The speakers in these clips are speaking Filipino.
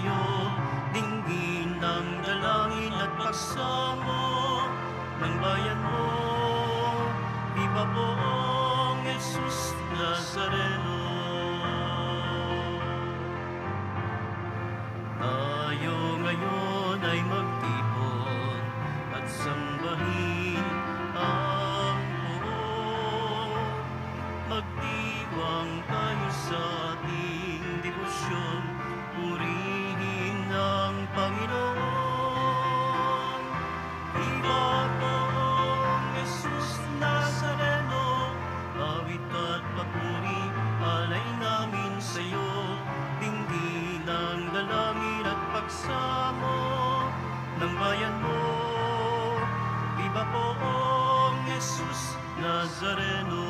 sa'yo, dinggin ng dalangin at pagsamo ng bayan mo. Viva poong Jesus Nazareno. Tayo ngayon ay magtipon at sambahin ang Poong. Magdiwang tayo sa ating debosyon, purihin ang Panginoon. Viva poong Jesus Nazareno, awit at papuri, alay namin sa'yo, dinggin ang dalangin at pagsamo ng bayan mo. Viva poong Jesus Nazareno.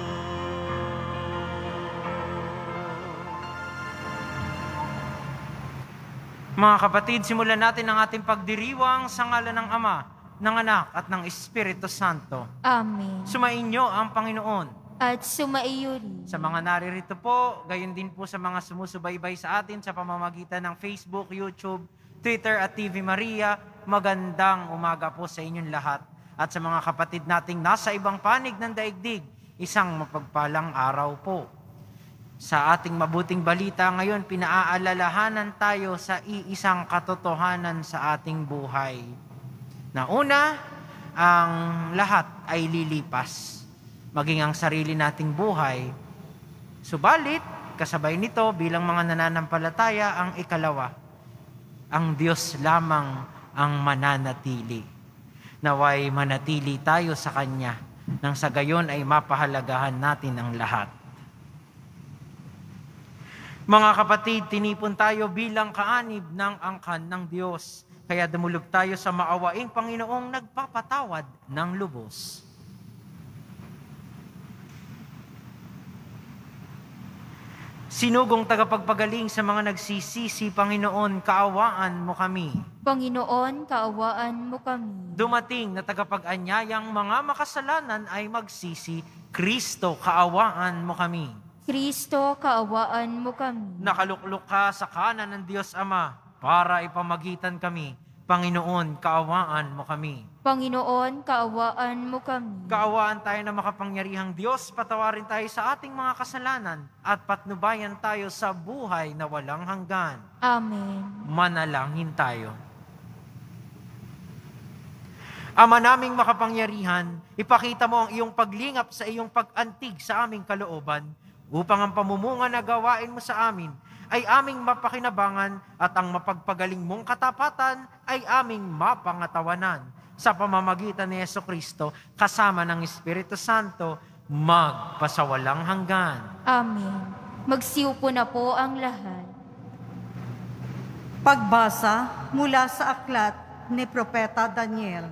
Mga kapatid, simulan natin ang ating pagdiriwang sa ngalan ng Ama, ng Anak at ng Espiritu Santo. Amen. Sumainyo ang Panginoon. At sumaiyo rin. Sa mga naririto po, gayon din po sa mga sumusubaybay sa atin sa pamamagitan ng Facebook, YouTube, Twitter at TV Maria, magandang umaga po sa inyong lahat. At sa mga kapatid nating nasa ibang panig ng daigdig, isang mapagpalang araw po. Sa ating mabuting balita ngayon, pinaaalalahanan tayo sa iisang katotohanan sa ating buhay. Na una, ang lahat ay lilipas, maging ang sarili nating buhay. Subalit, kasabay nito bilang mga nananampalataya ang ikalawa, ang Diyos lamang ang mananatili. Naway manatili tayo sa Kanya, nang sa gayon ay mapahalagahan natin ang lahat. Mga kapatid, tinipon tayo bilang kaanib ng angkan ng Diyos. Kaya dumulog tayo sa maawaing Panginoong nagpapatawad ng lubos. Sinugong tagapagpagaling sa mga nagsisisi, Panginoon, kaawaan mo kami. Panginoon, kaawaan mo kami. Dumating na tagapag-anyayang mga makasalanan ay magsisi, Kristo, kaawaan mo kami. Kristo, kaawaan mo kami. Nakaluklok ka sa kanan ng Diyos Ama para ipamagitan kami. Panginoon, kaawaan mo kami. Panginoon, kaawaan mo kami. Kaawaan tayo na makapangyarihang Diyos, patawarin tayo sa ating mga kasalanan at patnubayan tayo sa buhay na walang hanggan. Amen. Manalangin tayo. Ama naming makapangyarihan, ipakita mo ang iyong paglingap sa iyong pag-antig sa aming kalooban, upang ang pamumunga na gawain mo sa amin ay aming mapakinabangan at ang mapagpagaling mong katapatan ay aming mapangatawanan. Sa pamamagitan ni Jesucristo, kasama ng Espiritu Santo, magpasawalang hanggan. Amen. Magsiupo na po ang lahat. Pagbasa mula sa aklat ni Propeta Daniel.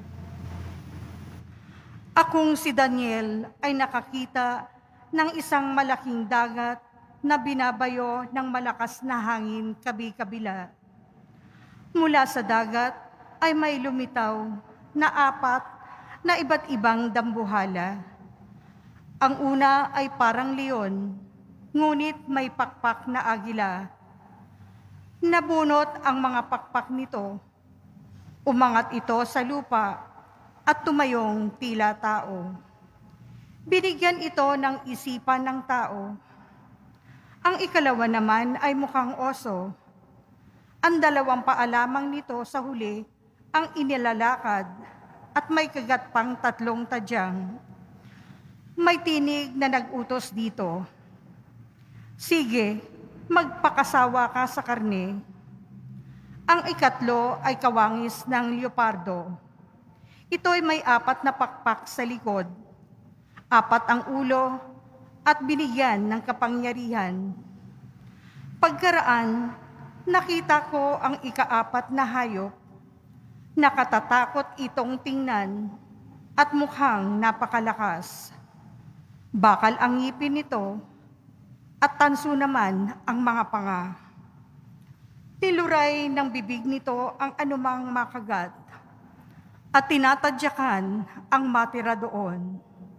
Akong si Daniel ay nakakita ng isang malaking dagat na binabayo ng malakas na hangin kabi-kabila. Mula sa dagat ay may lumitaw na 4 na iba't ibang dambuhala. Ang una ay parang leon, ngunit may pakpak na agila. Nabunot ang mga pakpak nito. Umangat ito sa lupa at tumayong tila tao. Binigyan ito ng isipan ng tao. Ang ikalawa naman ay mukhang oso. Ang 2 paa lamang nito sa huli ang inilalakad at may kagat pang 3 tadyang. May tinig na nag-utos dito. Sige, magpakasawa ka sa karne. Ang ikatlo ay kawangis ng leopardo. Ito'y may 4 na pakpak sa likod. 4 ang ulo at binigyan ng kapangyarihan. Pagkaraan, nakita ko ang ika-4 na hayop. Nakatatakot itong tingnan at mukhang napakalakas. Bakal ang ngipin nito at tanso naman ang mga panga. Tiluray ng bibig nito ang anumang makagat at tinatadyakan ang matira doon.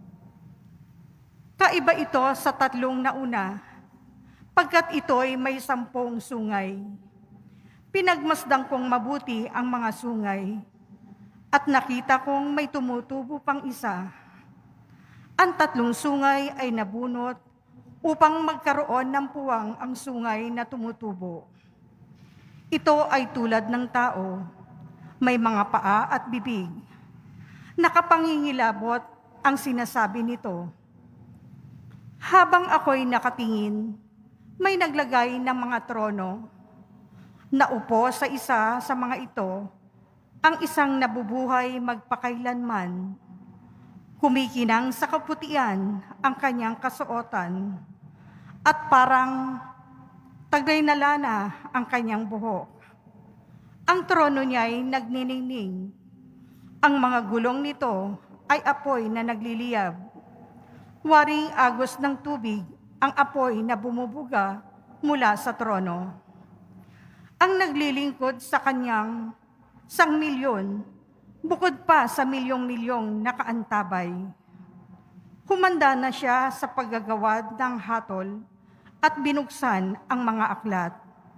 Kaiba ito sa 3 nauna, pagkat ito'y may 10 sungay. Pinagmasdan kong mabuti ang mga sungay at nakita kong may tumutubo pang isa. Ang 3 sungay ay nabunot upang magkaroon ng puwang ang sungay na tumutubo. Ito ay tulad ng tao, may mga paa at bibig. Nakapangingilabot ang sinasabi nito. Habang ako'y nakatingin, may naglagay ng mga trono. Naupo sa isa sa mga ito, ang isang nabubuhay magpakailanman. Kumikinang sa kaputian ang kanyang kasuotan, at parang taglay na lana ang kanyang buhok. Ang trono niya'y nagniningning. Ang mga gulong nito ay apoy na nagliliyab. Waring agos ng tubig ang apoy na bumubuga mula sa trono. Ang naglilingkod sa kanyang 1,000,000, bukod pa sa milyong-milyong nakaantabay. Humanda na siya sa paggagawad ng hatol at binuksan ang mga aklat.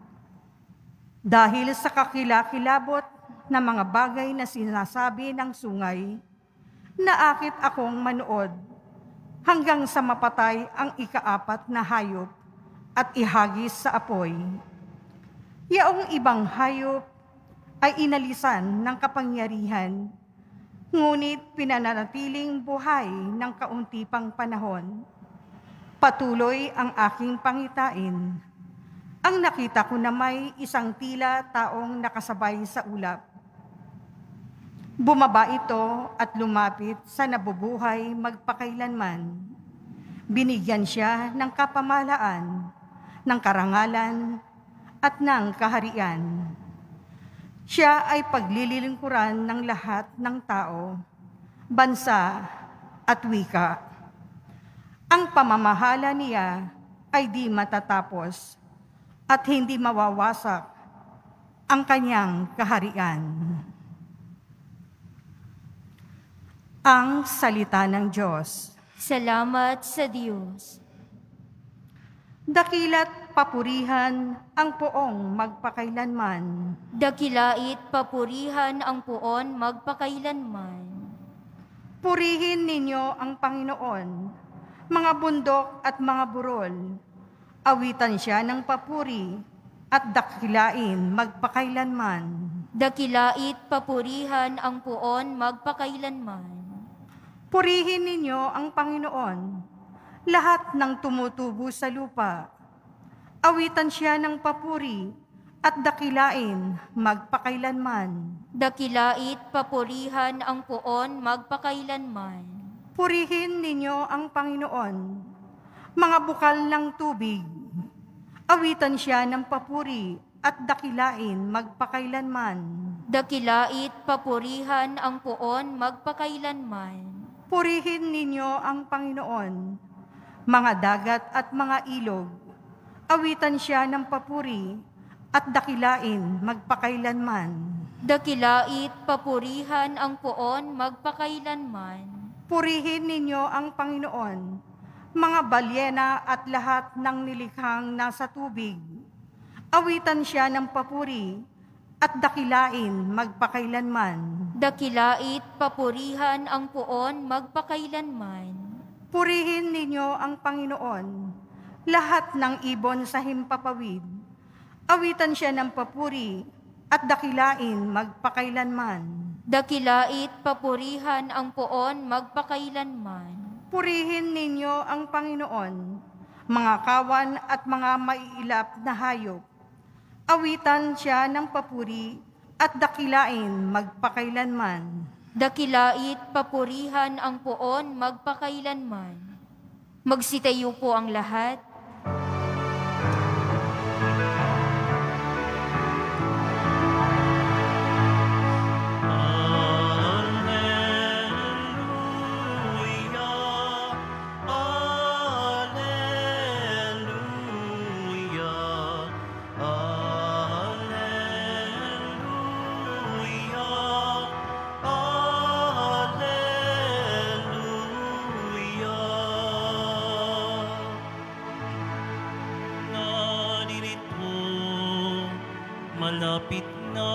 Dahil sa kakilakilabot na mga bagay na sinasabi ng sungay, naakit akong manood hanggang sa mapatay ang ika-4 na hayop at ihagis sa apoy. Yaong ibang hayop ay inalisan ng kapangyarihan, ngunit pinananatiling buhay ng kaunti pang panahon. Patuloy ang aking pangitain. Ang nakita ko na may isang tila taong nakasabay sa ulap. Bumaba ito at lumapit sa nabubuhay magpakailanman. Binigyan siya ng kapamahalaan, ng karangalan, at ng kaharian. Siya ay paglilingkuran ng lahat ng tao, bansa at wika. Ang pamamahala niya ay di matatapos at hindi mawawasak ang kanyang kaharian. Ang salita ng Diyos. Salamat sa Diyos. Dakila't papurihan ang poong magpakailanman. Dakilait papurihan ang puon magpakailanman. Purihin ninyo ang Panginoon, mga bundok at mga burol. Awitan siya ng papuri at dakilain magpakailanman. Dakilait papurihan ang puon magpakailanman. Purihin ninyo ang Panginoon, lahat ng tumutubo sa lupa. Awitan siya ng papuri at dakilain magpakailanman. Dakilait papurihan ang puon magpakailanman. Purihin ninyo ang Panginoon, mga bukal ng tubig. Awitan siya ng papuri at dakilain magpakailanman. Dakilait papurihan ang puon magpakailanman. Purihin ninyo ang Panginoon, mga dagat at mga ilog. Awitan siya ng papuri at dakilain magpakailanman. Dakilait papurihan ang puon magpakailanman. Purihin ninyo ang Panginoon, mga balyena at lahat ng nilikhang nasa tubig. Awitan siya ng papuri at dakilain magpakailanman. Dakilait papurihan ang puon magpakailanman. Purihin ninyo ang Panginoon, lahat ng ibon sa himpapawid. Awitan siya ng papuri at dakilain magpakailanman. Dakilait papurihan ang puon magpakailanman. Purihin ninyo ang Panginoon, mga kawan at mga maiilap na hayop. Awitan siya ng papuri at dakilain magpakailanman. Dakilait papurihan ang puon magpakailanman. Magsitayo po ang lahat. malapit na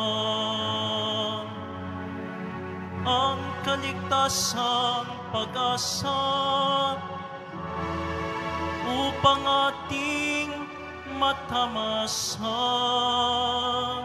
ang kaligtasang pag-asa upang ating matamasa.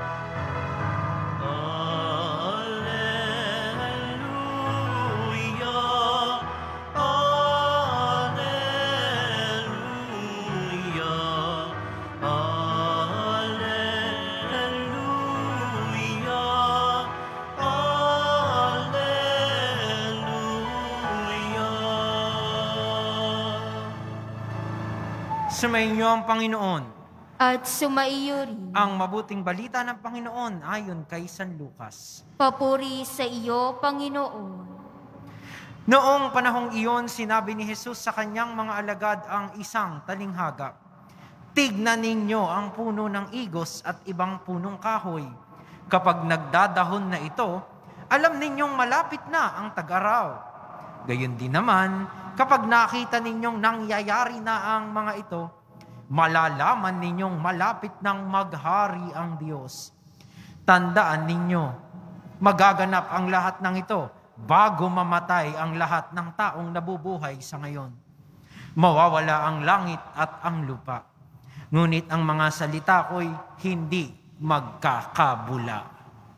Sumainyo ang Panginoon. At sumaiyo rin. Ang mabuting balita ng Panginoon ayon kay San Lucas. Papuri sa iyo, Panginoon. Noong panahong iyon, sinabi ni Jesus sa kanyang mga alagad ang isang talinghaga. Tignan ninyo ang puno ng igos at ibang punong kahoy. Kapag nagdadahon na ito, alam ninyong malapit na ang tag-araw. Gayon din naman, kapag nakita ninyong nangyayari na ang mga ito, malalaman ninyong malapit nang maghari ang Diyos. Tandaan ninyo, magaganap ang lahat ng ito bago mamatay ang lahat ng taong nabubuhay sa ngayon. Mawawala ang langit at ang lupa. Ngunit ang mga salita ko'y hindi magkakabula.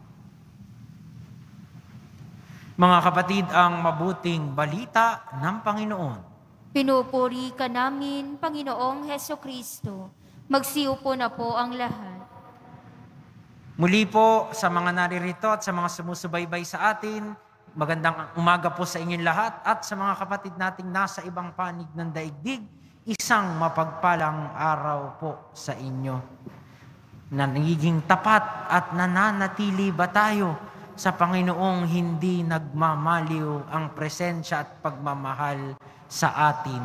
Mga kapatid, ang mabuting balita ng Panginoon. Pinupuri ka namin, Panginoong Hesukristo. Magsiupo na po ang lahat. Muli po sa mga naririto at sa mga sumusubaybay sa atin, magandang umaga po sa inyong lahat at sa mga kapatid nating nasa ibang panig ng daigdig, isang mapagpalang araw po sa inyo. Na nagiging tapat at nananatili ba tayo sa Panginoong hindi nagmamaliw ang presensya at pagmamahal sa atin?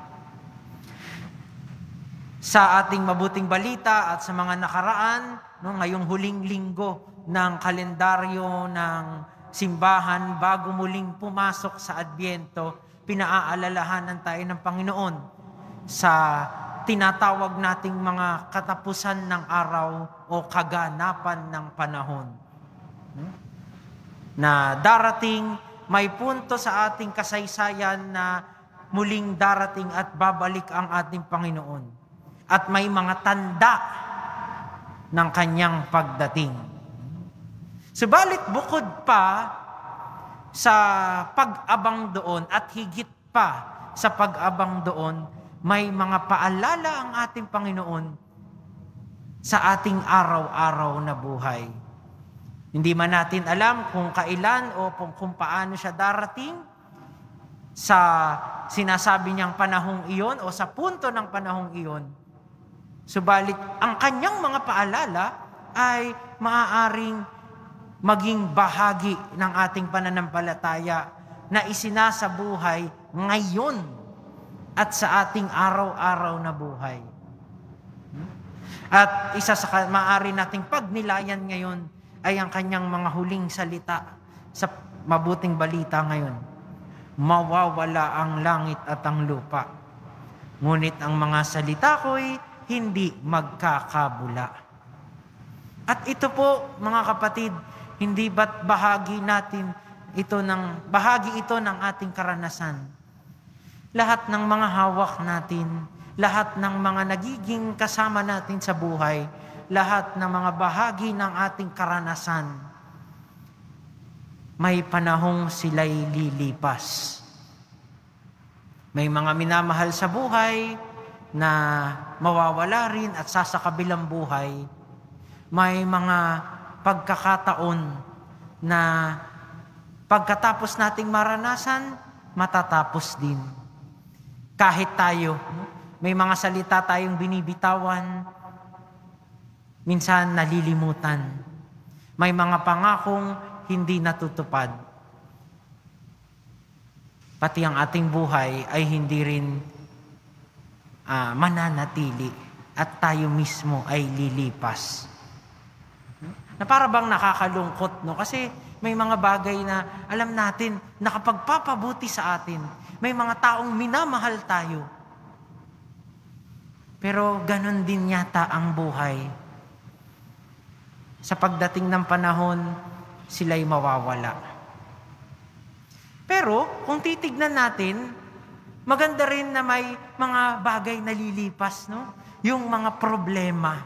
Sa ating mabuting balita at sa mga nakaraan, ngayong huling linggo ng kalendaryo ng simbahan bago muling pumasok sa Adbyento, pinaaalalahanan tayo ng Panginoon sa tinatawag nating mga katapusan ng araw o kaganapan ng panahon. Na darating, may punto sa ating kasaysayan na muling darating at babalik ang ating Panginoon. At may mga tanda ng kanyang pagdating. Subalit bukod pa sa pag-abang doon at higit pa sa pag-abang doon, may mga paalala ang ating Panginoon sa ating araw-araw na buhay. Hindi man natin alam kung kailan o kung paano siya darating sa sinasabi niyang panahong iyon o sa punto ng panahong iyon. Subalit, ang kanyang mga paalala ay maaaring maging bahagi ng ating pananampalataya na isinasabuhay ngayon at sa ating araw-araw na buhay. At isa sa maaari nating pagnilayan ngayon ay ang kanyang mga huling salita sa mabuting balita ngayon. Mawawala ang langit at ang lupa. Ngunit ang mga salita ko'y hindi magkakabula. At ito po, mga kapatid, hindi ba't bahagi ito ng ating karanasan. Lahat ng mga hawak natin, lahat ng mga nagiging kasama natin sa buhay, lahat ng mga bahagi ng ating karanasan, may panahong sila'y lilipas. May mga minamahal sa buhay na mawawala rin at sasakabilang buhay. May mga pagkakataon na pagkatapos nating maranasan, matatapos din. Kahit tayo, may mga salita tayong binibitawan, minsan nalilimutan. May mga pangakong hindi natutupad. Pati ang ating buhay ay hindi rin mananatili at tayo mismo ay lilipas. Na para bang nakakalungkot, no? Kasi may mga bagay na alam natin nakapagpapabuti sa atin. May mga taong minamahal tayo. Pero ganon din yata ang buhay. Sa pagdating ng panahon, sila'y mawawala. Pero kung titignan natin, maganda rin na may mga bagay na lilipas, no? Yung mga problema.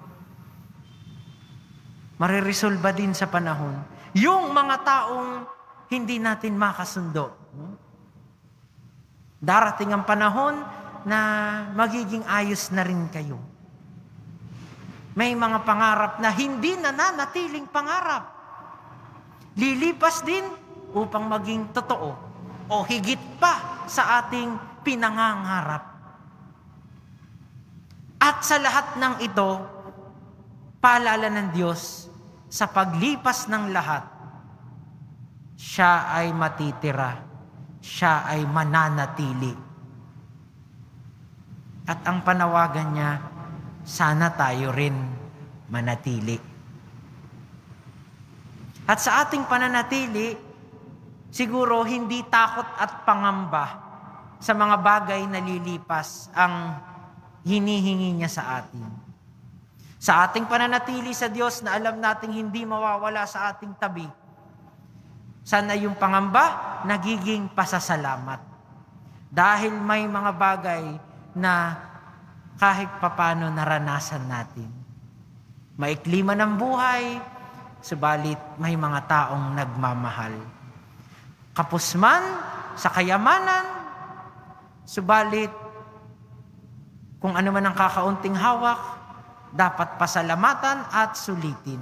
Mariresolba din sa panahon. Yung mga taong hindi natin makasundo. No? Darating ang panahon na magiging ayos na rin kayo. May mga pangarap na hindi nananatiling pangarap. Lilipas din upang maging totoo o higit pa sa ating pinangangarap. At sa lahat ng ito, paalala ng Diyos, sa paglipas ng lahat, siya ay matitira, siya ay mananatili. At ang panawagan niya, sana tayo rin manatili. At sa ating pananatili, siguro hindi takot at pangamba sa mga bagay na lilipas ang hinihingi niya sa atin. Sa ating pananatili sa Diyos na alam nating hindi mawawala sa ating tabi, sana yung pangamba nagiging pasasalamat. Dahil may mga bagay na kahit papano naranasan natin. Maikli man ang buhay, subalit may mga taong nagmamahal. Kapos man sa kayamanan, subalit kung ano man ang kakaunting hawak, dapat pasalamatan at sulitin.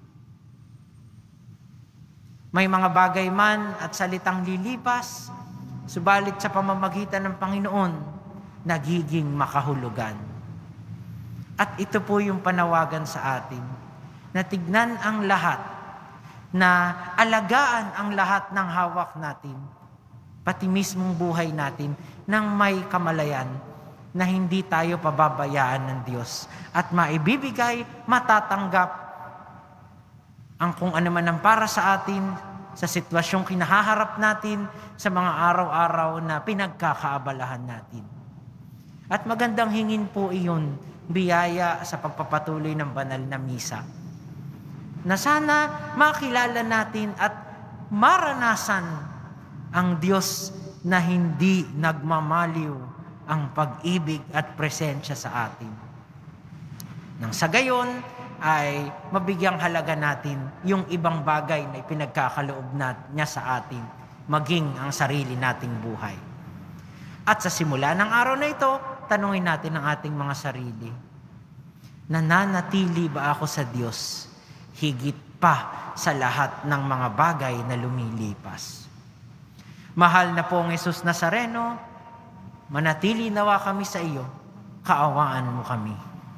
May mga bagay man at salitang lilipas, subalit sa pamamagitan ng Panginoon, nagiging makahulugan. At ito po yung panawagan sa atin, na tignan ang lahat, na alagaan ang lahat ng hawak natin, pati mismong buhay natin, nang may kamalayan, na hindi tayo pababayaan ng Diyos at maibibigay, matatanggap ang kung ano man ang para sa atin sa sitwasyong kinahaharap natin sa mga araw-araw na pinagkakaabalahan natin. At magandang hingin po iyon, biyaya sa pagpapatuloy ng banal na misa, na sana makilala natin at maranasan ang Diyos na hindi nagmamaliw ang pag-ibig at presensya sa atin. Nang sa gayon ay mabigyang halaga natin yung ibang bagay na ipinagkakaloob niya sa atin, maging ang sarili nating buhay. At sa simula ng araw na ito, tanungin natin ang ating mga sarili, nananatili ba ako sa Diyos higit pa sa lahat ng mga bagay na lumilipas? Mahal na pong Jesus Nazareno, manatili nawa kami sa iyo, kaawaan mo kami.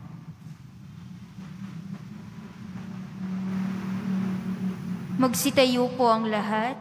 Magsitayo po ang lahat.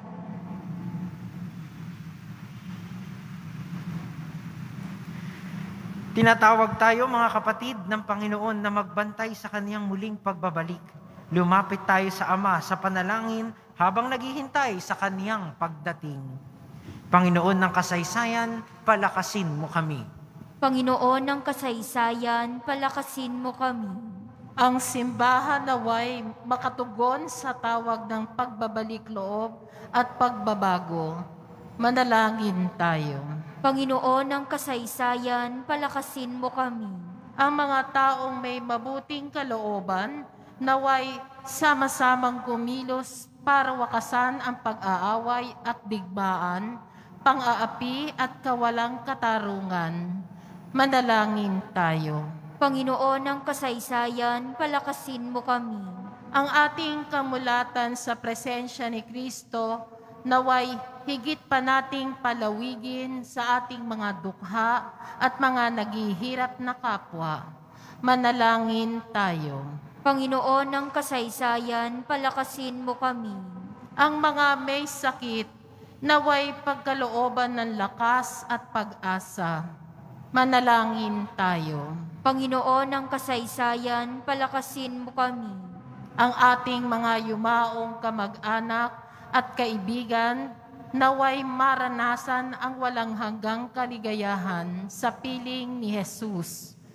Tinatawag tayo mga kapatid ng Panginoon na magbantay sa kaniyang muling pagbabalik. Lumapit tayo sa Ama sa panalangin habang naghihintay sa kaniyang pagdating. Panginoon ng kasaysayan, palakasin mo kami. Panginoon ng kasaysayan, palakasin mo kami. Ang simbahan naway makatugon sa tawag ng pagbabalik loob at pagbabago. Manalangin tayo. Panginoon ng kasaysayan, palakasin mo kami. Ang mga taong may mabuting kalooban, naway sama-samang kumilos para wakasan ang pag-aaway at digmaan, pang-aapi at kawalang katarungan. Manalangin tayo. Panginoon ng kasaysayan, palakasin mo kami. Ang ating kamulatan sa presensya ni Kristo, naway higit pa nating palawigin sa ating mga dukha at mga naghihirap na kapwa. Manalangin tayo. Panginoon ng kasaysayan, palakasin mo kami. Ang mga may sakit, naway pagkalooban ng lakas at pag-asa. Manalangin tayo. Panginoon ng kasaysayan, palakasin mo kami. Ang ating mga yumaong kamag-anak at kaibigan, naway maranasan ang walang hanggang kaligayahan sa piling ni Jesus.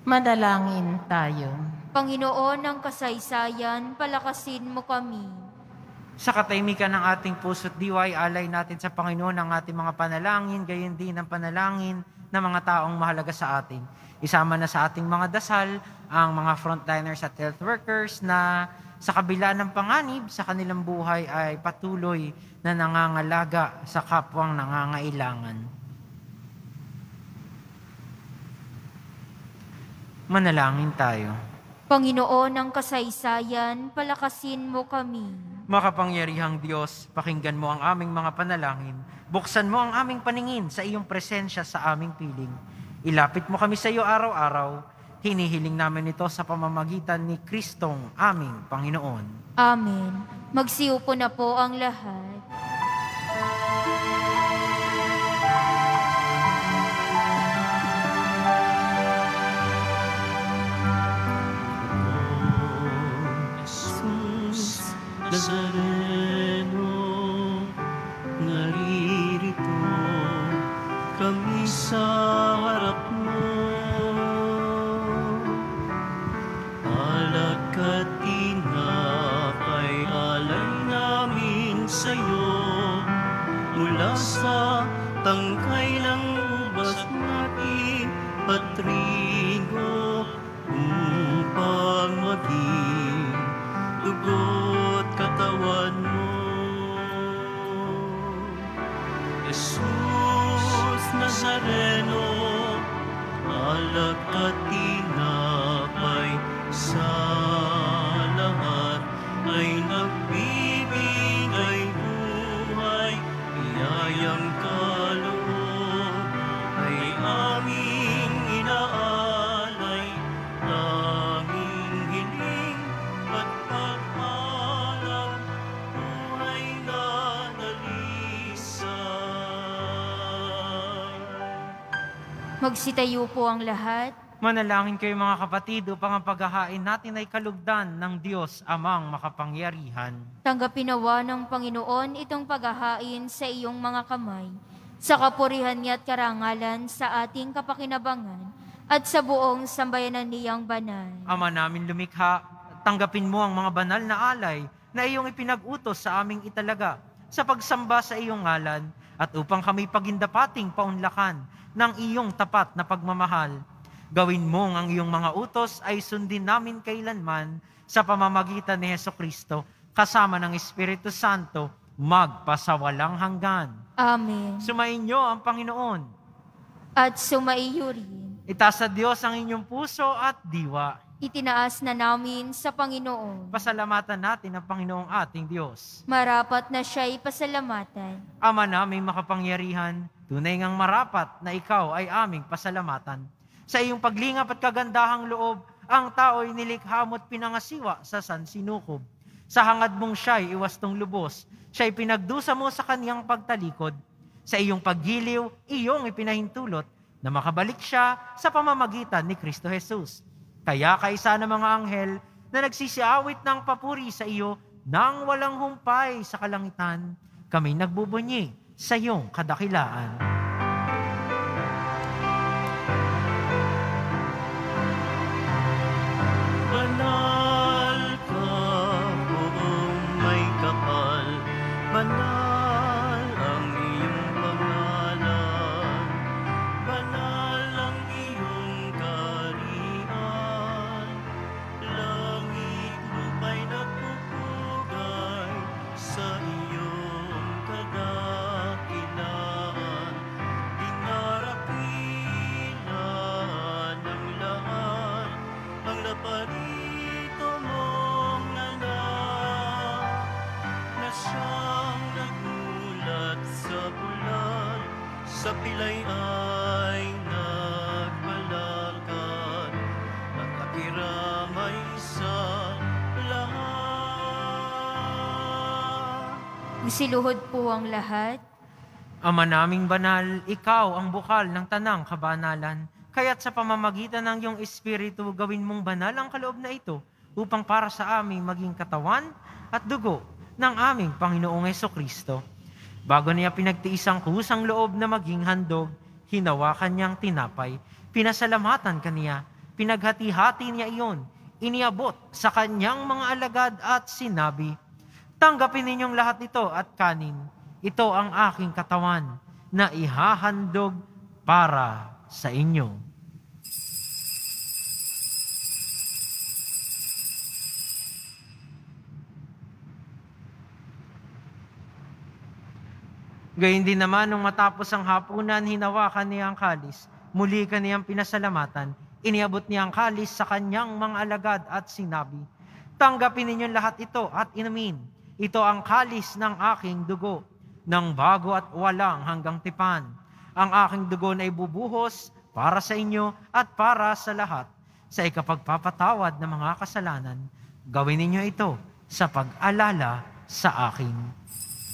Manalangin tayo. Panginoon ng kasaysayan, palakasin mo kami. Sa katahimikan ng ating puso't diwa, alay natin sa Panginoon ang ating mga panalangin, gayon din ang panalangin ng mga taong mahalaga sa atin. Isama na sa ating mga dasal ang mga frontliners at health workers na sa kabila ng panganib sa kanilang buhay ay patuloy na nangangalaga sa kapwang nangangailangan. Manalangin tayo. Panginoon ng kasaysayan, palakasin mo kami. Makapangyarihang Diyos, pakinggan mo ang aming mga panalangin. Buksan mo ang aming paningin sa iyong presensya sa aming piling. Ilapit mo kami sa iyo araw-araw. Hinihiling namin ito sa pamamagitan ni Kristong aming Panginoon. Amen. Magsiupo na po ang lahat. Jesus Nazareno, naririto kami sa harap mo. Alak at tinapay, alay namin sa'yo, mula sa tangkay ng ubas natin patrigo, upang maging dugo't katawan mo. Jesus Nazareno, alak at tinapay, sa lahat ay nagbibigay buhay, biyayang kaloob ay aming inaalay, tanging hiling at pagpalang buhay na dalisay. Magsitayo po ang lahat. Manalangin kayo mga kapatid upang ang paghahain natin ay kalugdan ng Diyos Amang makapangyarihan. Tanggapin nawa ng Panginoon itong paghahain sa iyong mga kamay, sa kapurihan niya at karangalan sa ating kapakinabangan at sa buong sambayanan niyang banal. Ama namin lumikha, tanggapin mo ang mga banal na alay na iyong ipinag-utos sa aming italaga sa pagsamba sa iyong ngalan at upang kami pagindapating paunlakan ng iyong tapat na pagmamahal. Gawin mong ang iyong mga utos ay sundin namin kailanman sa pamamagitan ni Hesukristo kasama ng Espiritu Santo magpasawalang hanggan. Amen. Sumainyo ang Panginoon. At sumaiyo rin. Itaas sa Diyos ang inyong puso at diwa. Itinaas na namin sa Panginoon. Pasalamatan natin ang Panginoong ating Diyos. Marapat na siya'y pasalamatan. Ama naming makapangyarihan, tunay ngang marapat na ikaw ay aming pasalamatan. Sa iyong paglingap at kagandahang loob, ang tao'y nilikha mo't pinangasiwa sa sansinukob. Sa hangad mong siya'y iwastong lubos, siya'y pinagdusa mo sa kaniyang pagtalikod. Sa iyong paggiliw, iyong ipinahintulot na makabalik siya sa pamamagitan ni Kristo Jesus. Kaya kaisa ng mga anghel na nagsisiawit ng papuri sa iyo nang walang humpay sa kalangitan, kami nagbubunyi sa iyong kadakilaan. Banal ka, buong may kapal, banal ang iyong pangalan, banal ang iyong kaharian, langit lupa'y nagpupugay sa iyong kadakilaan, dinarakilan ng lahat, ang laparito mong nanak, na siyang nagulat sa bulan, sa pilay ay nagbalakad, at nakiramay sa lahat. Siluhod po ang lahat. Ama naming banal, ikaw ang bukal ng tanang kabanalan. Kaya't sa pamamagitan ng iyong Espiritu, gawin mong banal ang kaloob na ito upang para sa aming maging katawan at dugo ng aming Panginoong Hesukristo. Bago niya pinagtiis ang kusang loob na maging handog, hinawakan niyang tinapay, pinasalamatan kaniya, Pinaghati-hati niya iyon, iniabot sa kanyang mga alagad at sinabi, "Tanggapin ninyong lahat ito at kanin. Ito ang aking katawan na ihahandog para sa inyo." Gayun din naman, nung matapos ang hapunan, hinawakan niya ang kalis. Muli kaniyang pinasalamatan. Iniabot niya ang kalis sa kanyang mga alagad at sinabi, "Tanggapin ninyong lahat ito at inumin. Ito ang kalis ng aking dugo, ng bago at walang hanggang tipan. Ang aking dugo na ibubuhos para sa inyo at para sa lahat, sa ikapagpapatawad ng mga kasalanan. Gawin ninyo ito sa pag-alala sa akin."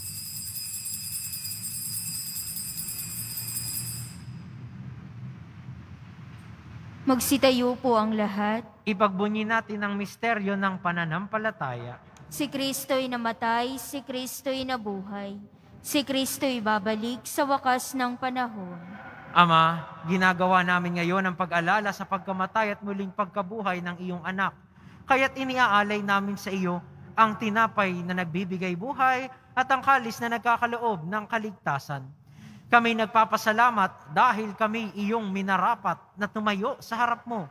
Magsitayo po ang lahat. Ipagbunyi natin ang misteryo ng pananampalataya. Si Kristo'y namatay, si Kristo'y nabuhay. Si Kristo'y babalik sa wakas ng panahon. Ama, ginagawa namin ngayon ang pag-alala sa pagkamatay at muling pagkabuhay ng iyong anak. Kaya't iniaalay namin sa iyo ang tinapay na nagbibigay buhay at ang kalis na nagkakaloob ng kaligtasan. Kami nagpapasalamat dahil kami iyong minarapat na tumayo sa harap mo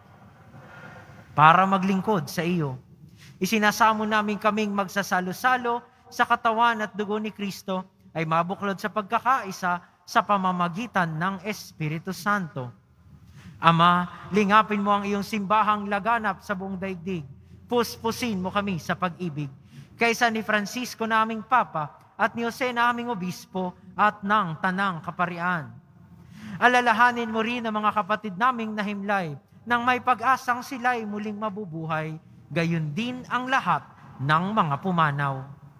para maglingkod sa iyo. Isinasamo namin kaming magsasalo-salo sa katawan at dugo ni Kristo ay mabuklod sa pagkakaisa sa pamamagitan ng Espiritu Santo. Ama, lingapin mo ang iyong simbahang laganap sa buong daigdig. Puspusin mo kami sa pag-ibig. Kaysa ni Francisco na aming Papa at ni Jose na aming Obispo at ng Tanang Kaparian. Alalahanin mo rin ang mga kapatid naming nahimlay nang may pag-asang sila'y muling mabubuhay, gayon din ang lahat ng mga pumanaw.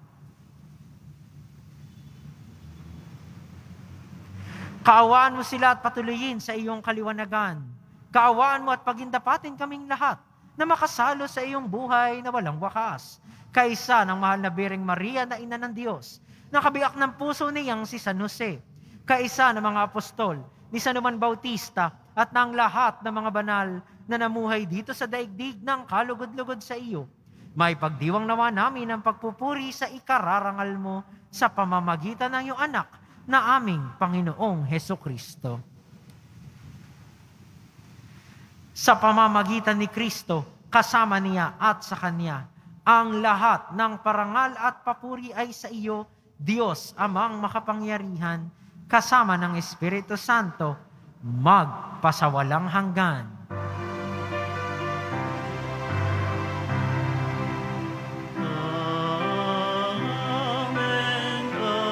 Kaawaan mo sila at patuloyin sa iyong kaliwanagan. Kaawaan mo at pagindapatin kaming lahat na makasalo sa iyong buhay na walang wakas. Kaisa ng mahal na Birheng Maria na Ina ng Diyos, na kabiyak ng puso niyang si San Jose, kaisa ng mga apostol, ni San Juan Bautista, at ng lahat ng mga banal na namuhay dito sa daigdig ng kalugod-lugod sa iyo. May pagdiwang nawa namin ang pagpupuri sa ikararangal mo sa pamamagitan ng iyong anak na aming Panginoong Hesukristo. Sa pamamagitan ni Kristo, kasama niya at sa Kanya, ang lahat ng parangal at papuri ay sa iyo, Diyos Amang makapangyarihan, kasama ng Espiritu Santo, magpasawalang hanggan. Amen,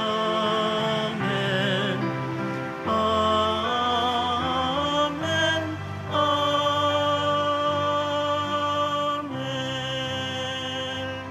amen, amen, amen.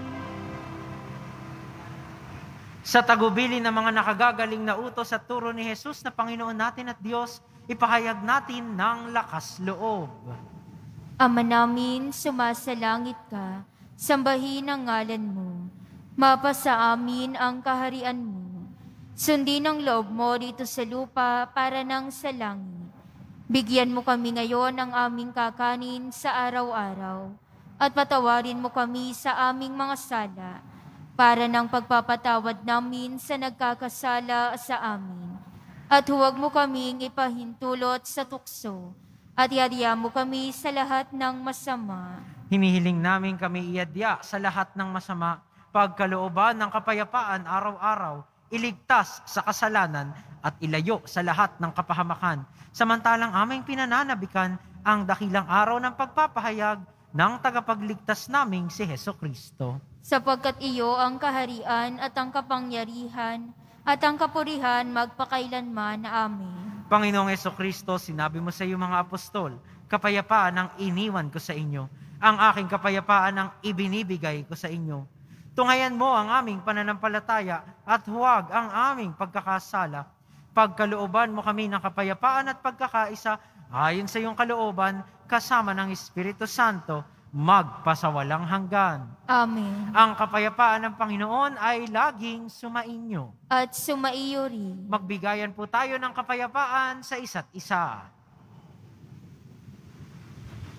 Sa tagubilin ng mga nakagagaling na utos at turo ni Jesus na Panginoon natin at Diyos, ipahayag natin ng lakas loob. Ama namin, sumasalangit ka, sambahin ang ngalan mo. Mapasa amin ang kaharian mo. Sundin ang loob mo dito sa lupa para nang sa langit. Bigyan mo kami ngayon ng aming kakanin sa araw-araw at patawarin mo kami sa aming mga sala para ng pagpapatawad namin sa nagkakasala sa amin. At huwag mo kaming ipahintulot sa tukso at iadya mo kami sa lahat ng masama. Hinihiling namin kami iadya sa lahat ng masama, pagkalooban ng kapayapaan araw-araw, iligtas sa kasalanan at ilayo sa lahat ng kapahamakan, samantalang aming pinananabikan ang dakilang araw ng pagpapahayag ng tagapagligtas naming si Hesukristo. Sapagkat iyo ang kaharian at ang kapangyarihan at ang kapurihan magpakailanman. Amen. Panginoong Hesukristo, sinabi mo sa iyong mga apostol, kapayapaan ang iniwan ko sa inyo, ang aking kapayapaan ang ibinibigay ko sa inyo. Tunghayan mo ang aming pananampalataya at huwag ang aming pagkakasala. Pagkalooban mo kami ng kapayapaan at pagkakaisa ayon sa iyong kalooban kasama ng Espiritu Santo, magpasawalang hanggan. Amen. Ang kapayapaan ng Panginoon ay laging sumainyo. At sumaiyo rin. Magbigayan po tayo ng kapayapaan sa isa't isa.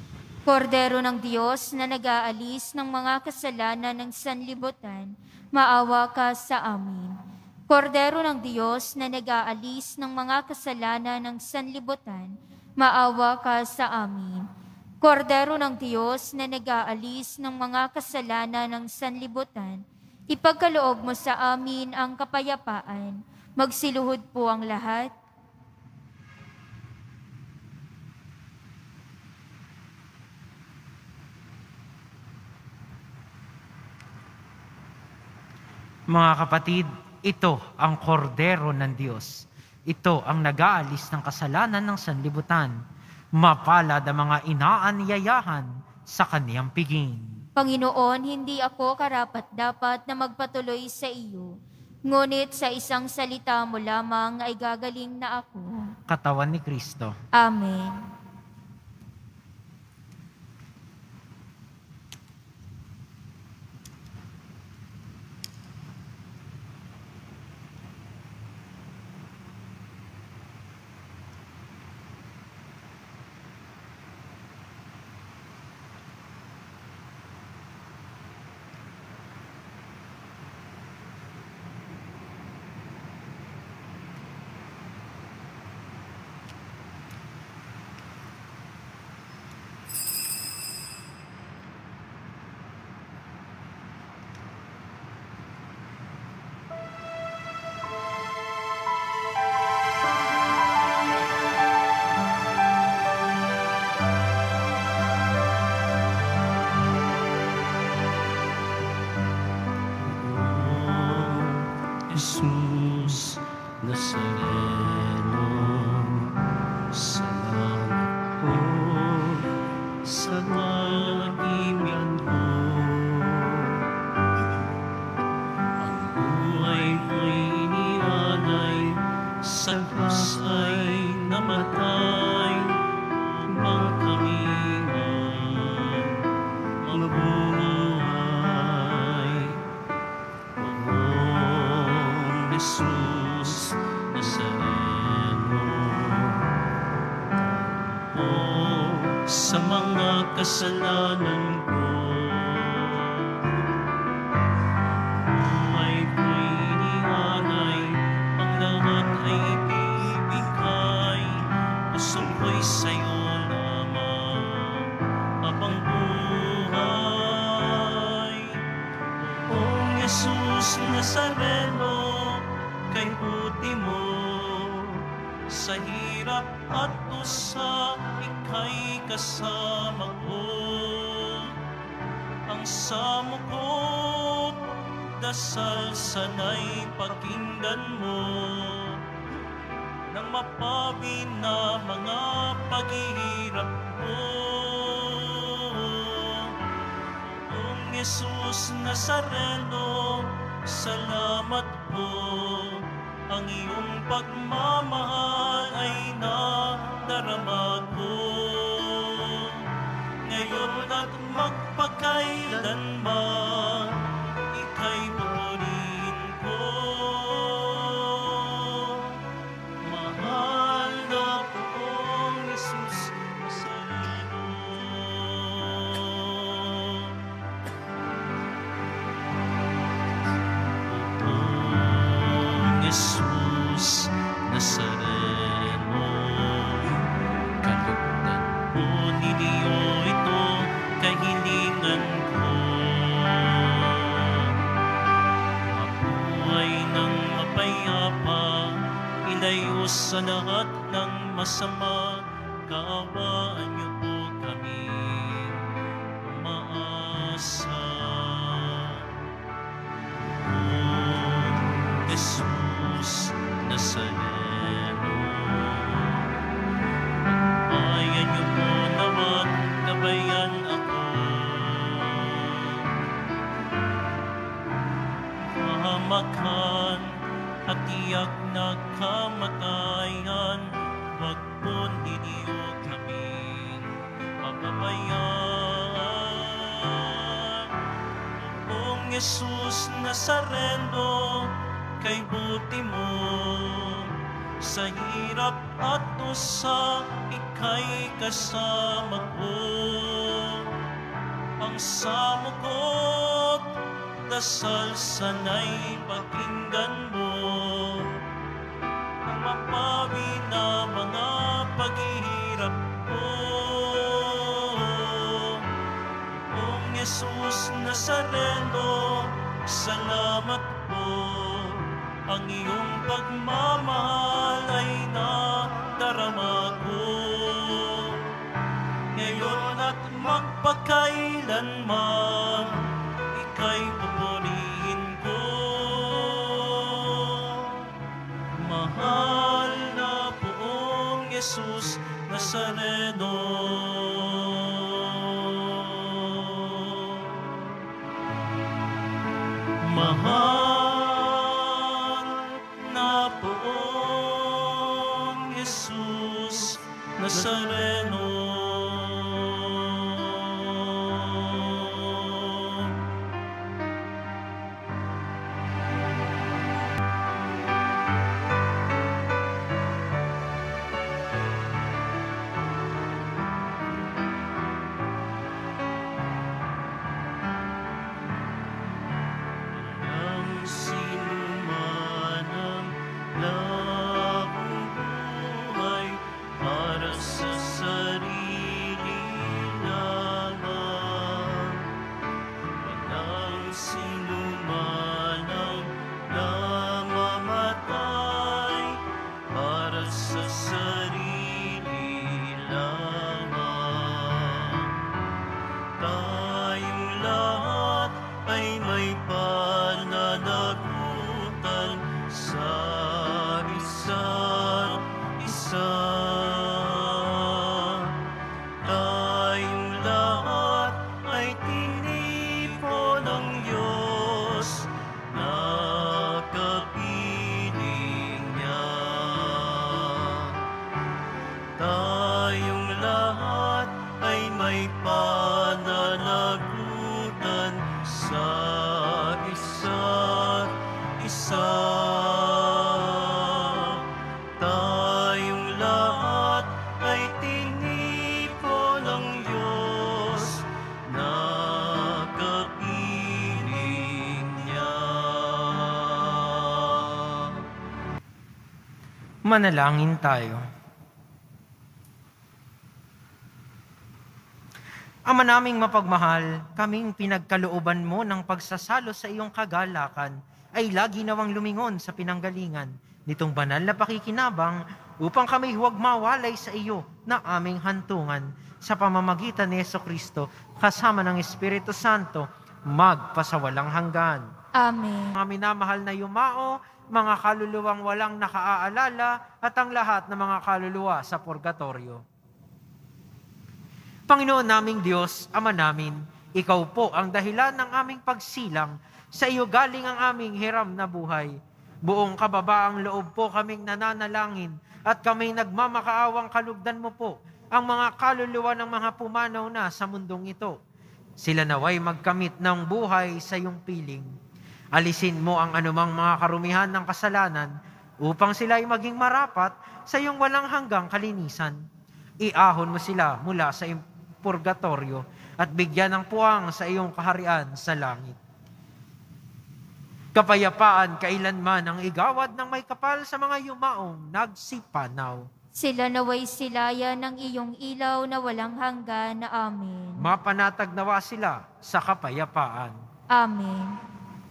Kordero ng Diyos na nag-aalis ng mga kasalanan ng sanlibutan, maawa ka sa amin. Kordero ng Diyos na nag-aalis ng mga kasalanan ng sanlibutan, maawa ka sa amin. Kordero ng Diyos na nag-aalis ng mga kasalanan ng sanlibutan, ipagkaloob mo sa amin ang kapayapaan. Magsiluhod po ang lahat. Mga kapatid, ito ang kordero ng Diyos. Ito ang nag-aalis ng kasalanan ng sanlibutan. Mapalad ang mga inaanyayahan sa kaniyang piging. Panginoon, hindi ako karapat-dapat na magpatuloy sa iyo. Ngunit sa isang salita mo lamang ay gagaling na ako. Katawan ni Kristo. Amen. Jesus Nazareno, salamat po sa pag-ibig mo. Ang buhay ko'y inialay, sa krus ay namatay, upang kami mabuhay. Jesus Nazareno, sa mga kasalanan ko, buhay ko'y inialay, ang lahat ay ibibigay, puso ko'y sa'yo lamang habang buhay. O Jesus Nazareno, kay buti mo, sa hirap at dusa, ika'y kasama ko. Ang samo ko't dasal sana'y pakinggan mo, nang mapawi na mga paghihirap ko. O Jesus Nazareno, salamat po, ang iyong pagmamahal ay nadarama ko. Ngayon at magpakailanman, ika'y purihin ko. Mahal na poong Jesus Nazareno. Jesus Nazareno, kalugdan mo ninyo ito, kahilingan ko. Mabuhay ng mapayapa, ilayo sa lahat ng masama, kaawaan niyo po kami umaasa. Jesus Nazareno, pagpayan niyo po naman, gabayan ako. Kahamakan at tiyak na kamatayan, wag po ninyo kaming pababayaan. O Jesus Nazareno, kay buti mo, sa hirap at dusa, ika'y kasama ko. ang samukot, dasal sana'y pakinggan mo. Ang mapawi na mga paghihirap ko. Kung Jesus Nazareno, salamat po. Ang iyong pagmamahal ay nadarama ko. Ngayon at magpakailanman, ika'y pupurihin ko. Mahal na poong Jesus Nazareno. Mahal na poong Jesus Nazareno. Ang sinuman ang labong buhay para sa sarili lamang. Walang sinuman ang namamatay para sa sarili lamang. Tayong lahat ay may pananagutan sa isa't isa. Tayong lahat ay tinipo ng Diyos na kapiling niya. Tayong lahat ay may pananagutan sa isa't isa. Tayong lahat ay tinipo ng Diyos na kapiling niya. Manalangin tayo. Ama naming mapagmahal, kaming pinagkalooban mo ng pagsasalo sa iyong kagalakan ay lagi nawang lumingon sa pinanggalingan nitong banal na pakikinabang upang kami huwag mawalay sa iyo na aming hantungan sa pamamagitan ni Jesucristo kasama ng Espiritu Santo magpasawalang hanggan. Amen. Mga minamahal na yumao, mga kaluluwang walang nakaaalala at ang lahat ng mga kaluluwa sa purgatorio. Panginoon naming Diyos, Ama namin, Ikaw po ang dahilan ng aming pagsilang. Sa iyo galing ang aming hiram na buhay. Buong kababaang loob po kaming nananalangin at kaming nagmamakaawang kalugdan mo po ang mga kaluluwa ng mga pumanaw na sa mundong ito. Sila naway magkamit ng buhay sa iyong piling. Alisin mo ang anumang mga karumihan ng kasalanan upang sila ay maging marapat sa iyong walang hanggang kalinisan. Iahon mo sila mula sa purgatorio at bigyan ng puwang sa iyong kaharian sa langit. Kapayapaan kailanman ang igawad ng may kapal sa mga yumaong nagsipanaw. Sila naway silaya ng iyong ilaw na walang hanggan. Amen. Mapanatag nawa sila sa kapayapaan. Amen.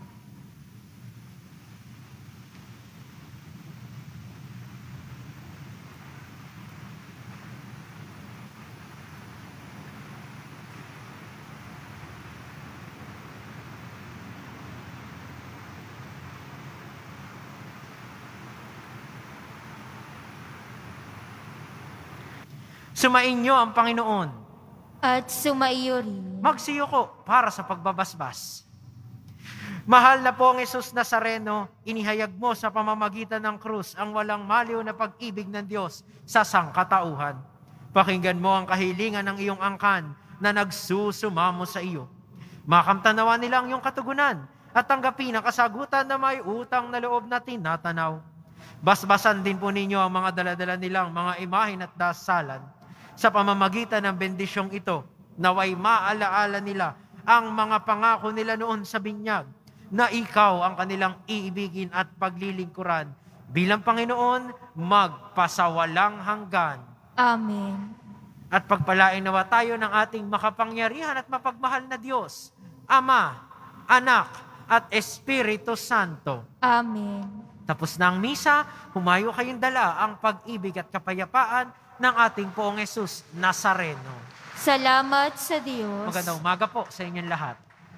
Sumainyo ang Panginoon. At sumaiyo rin. Magsiyuko para sa pagbabasbas. Mahal na pong Jesus Nazareno, inihayag mo sa pamamagitan ng krus ang walang maliw na pag-ibig ng Diyos sa sangkatauhan. Pakinggan mo ang kahilingan ng iyong angkan na nagsusumamo sa iyo. Makamtanawa nila ang iyong katugunan at tanggapin ang kasagutan na may utang na loob na tinatanaw. Basbasan din po ninyo ang mga daladala nilang mga imahin at dasalan. Sa pamamagitan ng bendisyong ito, naway maalaala nila ang mga pangako nila noon sa binyag, na ikaw ang kanilang iibigin at paglilingkuran bilang Panginoon magpasawalang hanggan. Amen. At pagpalain nawa tayo ng ating makapangyarihan at mapagmahal na Diyos, Ama, Anak, at Espiritu Santo. Amen. Tapos na ang misa, humayo kayong dala ang pag-ibig at kapayapaan ng ating Poong Jesus Nazareno. Salamat sa Diyos. Magandang umaga po sa inyong lahat.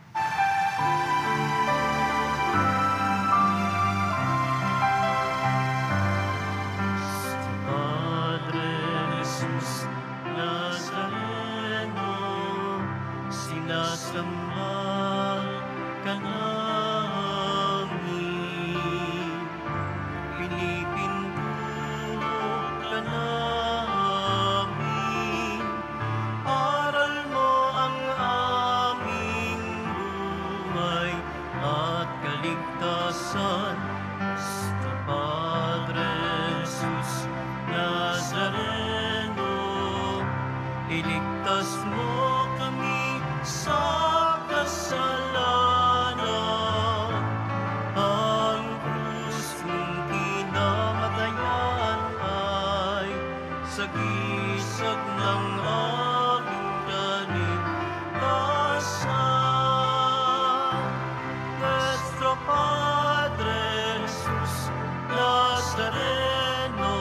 Padre Jesus Nazareno, sinasamba ka namin. Pinipindot ka namin. Aral mo ang aming buhay at kaligtasan. Sa Padre Jesus Nazareno, iligtas mo kami sa kasalanan. Ang krus mong kinamatayan ay sagisag ng aming kaligtasan. Nuestro Padre Jesus Nazareno,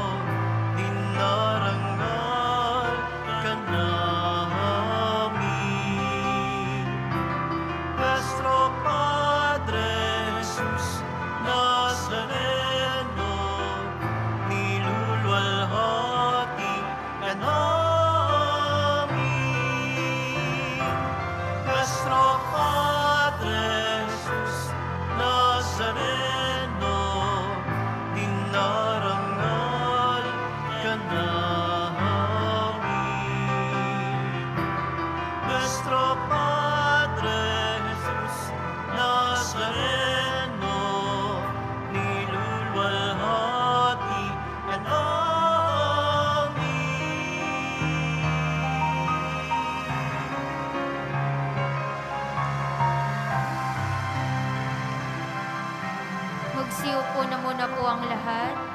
dinarangal ka namin. Nuestro Padre Jesus Nazareno, niluluwalhati ka namin. Nuestro Padre Jesus Nazareno, dinarangal ka namin. Nuestro Padre Jesus Nazareno, niluluwalhati ka namin. Magsiupo na muna po ang lahat.